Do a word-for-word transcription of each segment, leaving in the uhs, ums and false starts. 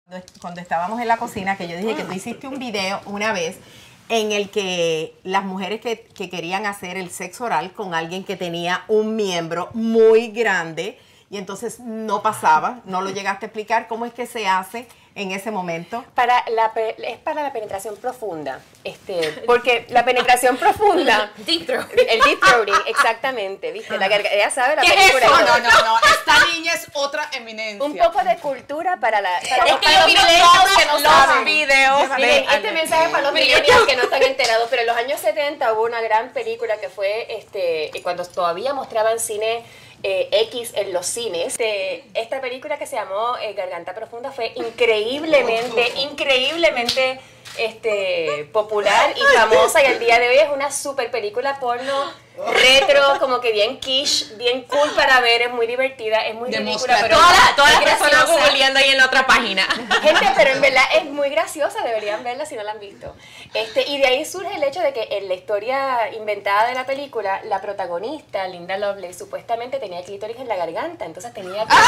Cuando estábamos en la cocina, que yo dije que tú hiciste un video una vez en el que las mujeres que, que querían hacer el sexo oral con alguien que tenía un miembro muy grande y entonces no pasaba, no lo llegaste a explicar, ¿cómo es que se hace en ese momento? Para la, es para la penetración profunda, este, porque la penetración profunda, deep throat. el deep throating, exactamente, ¿viste? La garganta, ella sabe la ¿Qué película. es eso? No, no, no, esta niña es otra eminencia. Un poco de cultura para la para Es los, que para yo los miro millennials que no todos los saben. videos. Miren, de- este mensaje es para los millennials que no están enterados, pero en los años setenta hubo una gran película que fue este cuando todavía mostraban cine eh, X en los cines. Este, esta película que se llamó eh, Garganta Profunda fue increíblemente, increíblemente este, popular y famosa, y al día de hoy es una super película porno retro, como que bien quiche, bien cool para ver, es muy divertida, es muy ridícula, pero Todas las todas es las personas graciosa. googleando ahí en la otra página. Gente, pero en verdad es muy graciosa, deberían verla si no la han visto. Este, y de ahí surge el hecho de que en la historia inventada de la película, la protagonista, Linda Lovelace, supuestamente tenía clítoris en la garganta, entonces tenía que...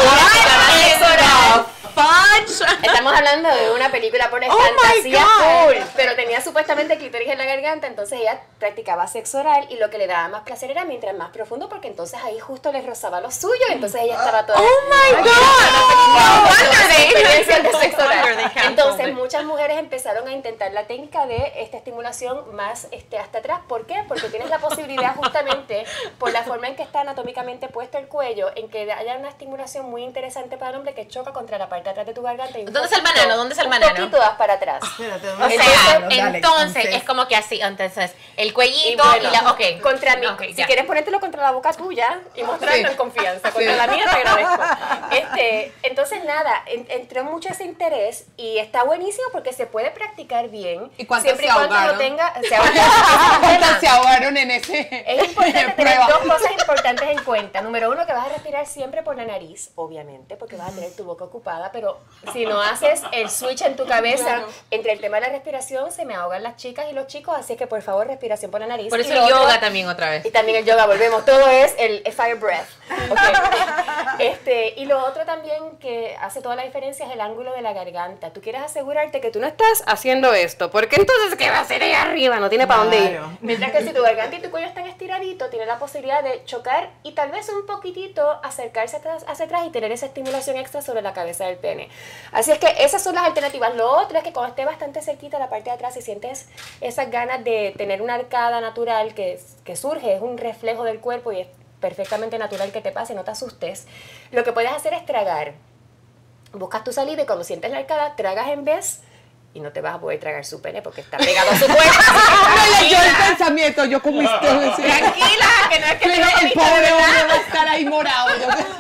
¡Ah! ¡Fudge! Estamos hablando de una película por Oh my fantasía God. full, pero tenía supuestamente clítoris en la garganta, entonces ella practicaba sexo oral y lo que le daba más placer era mientras más profundo, porque entonces ahí justo le rozaba lo suyo, entonces ella estaba toda... ¡Oh my God! No wonder they- experiencias de sexo No wonder oral. they can't Entonces prove it. muchas mujeres empezaron a intentar la técnica de esta estimulación más este, hasta atrás. ¿Por qué? Porque tienes la posibilidad justamente por la forma en que está anatómicamente puesto el cuello, en que haya una estimulación muy interesante para el hombre que choca contra la parte de atrás de tu garganta. Y un ¿Dónde está el poquito- banano? ¿Dónde está el un banano? poquito das para atrás. Espérate, O ¿dónde sea, está? Dale, entonces es como que así, entonces el cuellito y, bueno, la, ok. contra mí, Ok, si ya. quieres ponértelo contra la boca tuya y mostrarlo Sí. en confianza, contra Sí. la mía te agradezco. Este, entonces nada, en- entró mucho ese interés y está buenísimo porque se puede practicar bien. ¿Y cuántas siempre se y cuando ahogaron? no tenga, se ahogaron. ¿Cuántas se ahogaron en ese Es importante tener prueba? dos cosas importantes en cuenta. Número uno, que vas a respirar siempre por la nariz, obviamente, porque vas a tener tu boca ocupada, pero si no haces el switch en tu cabeza, Claro. entre el tema de la respiración, se me ahogan las chicas y los chicos, así que por favor, respiración por la nariz. Por Y eso lo el otro- yoga también otra vez. y también el yoga, volvemos, todo es el, el fire breath. Okay. Este, y lo otro también que hace toda la diferencia es el ángulo de la garganta. Tú quieres asegurarte que tú no estás haciendo esto, porque entonces, ¿qué va a hacer ahí arriba? No tiene para dónde ir. Claro. Mientras que si tu garganta y tu cuello están estiraditos, tiene la posibilidad de chocar y tal vez un poquitito acercarse atrás, hacia atrás y tener esa estimulación extra sobre la cabeza del pene. Así es que esas son las alternativas. Lo otro es que cuando esté bastante cerquita la parte de atrás y sientes esas ganas de tener una arcada natural que, que surge, es un reflejo del cuerpo y es perfectamente natural que te pase, no te asustes. Lo que puedes hacer es tragar. Buscas tu saliva y cuando sientes la arcada, tragas en vez y no te vas a poder tragar su pene porque está pegado a su cuerpo. Me leyó el pensamiento, yo con mis Tranquila, que no es que el te lo viste de pobre hombre verdad. va a estar ahí morado.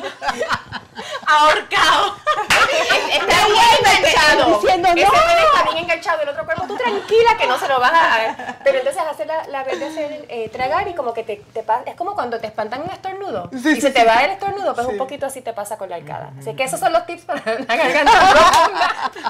Ahorcado. Está bien enganchado. diciendo, Ese "No". pene está bien enganchado del otro cuerpo. Tú tranquila que no se lo vas a... Pero entonces hacer la, la vez de hacer eh, tragar y como que te, te pasa... Es como cuando te espantan un estornudo. Sí, y sí, se te sí. va el estornudo, pues Sí. un poquito así te pasa con la arcada. Así que esos son los tips para la garganta profunda.